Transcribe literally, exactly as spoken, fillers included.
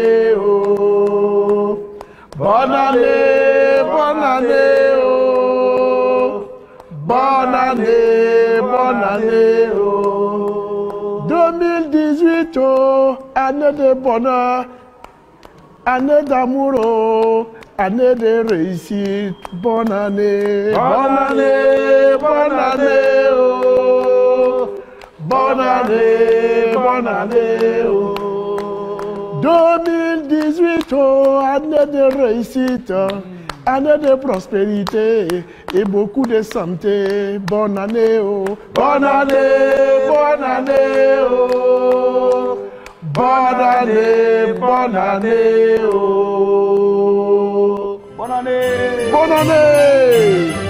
année, oh. Bonne année, bonne année, oh. Bonne année, bonne année, oh. deux mille dix-huit, oh, année de bonheur, année d'amour, oh, année de réussite. Bonne année, bonne année, bonne année, oh. Bonne année, bonne année, oh. deux mille dix-huit, oh, année de réussite, année de prospérité et beaucoup de santé. Bonne année, oh. Bonne année, bonne année, oh. Bonne année, bonne année, oh. Bonne année. Bonne année.